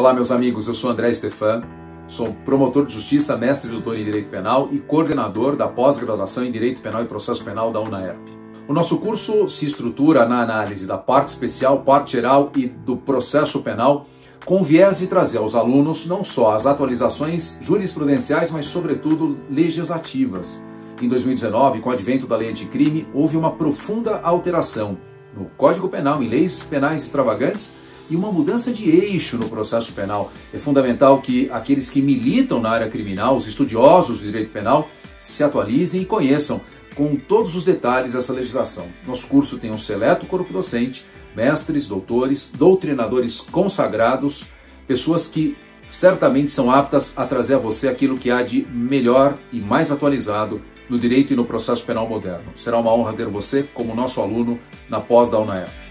Olá, meus amigos, eu sou André Stefan, sou promotor de justiça, mestre e doutor em Direito Penal e coordenador da pós-graduação em Direito Penal e Processo Penal da UNAERP. O nosso curso se estrutura na análise da parte especial, parte geral e do processo penal, com o viés de trazer aos alunos não só as atualizações jurisprudenciais, mas sobretudo legislativas. Em 2019, com o advento da lei anticrime, houve uma profunda alteração no Código Penal, em leis penais extravagantes, e uma mudança de eixo no processo penal. É fundamental que aqueles que militam na área criminal, os estudiosos do direito penal, se atualizem e conheçam com todos os detalhes essa legislação. Nosso curso tem um seleto corpo docente, mestres, doutores, doutrinadores consagrados, pessoas que certamente são aptas a trazer a você aquilo que há de melhor e mais atualizado no direito e no processo penal moderno. Será uma honra ter você como nosso aluno na pós da UNAERP.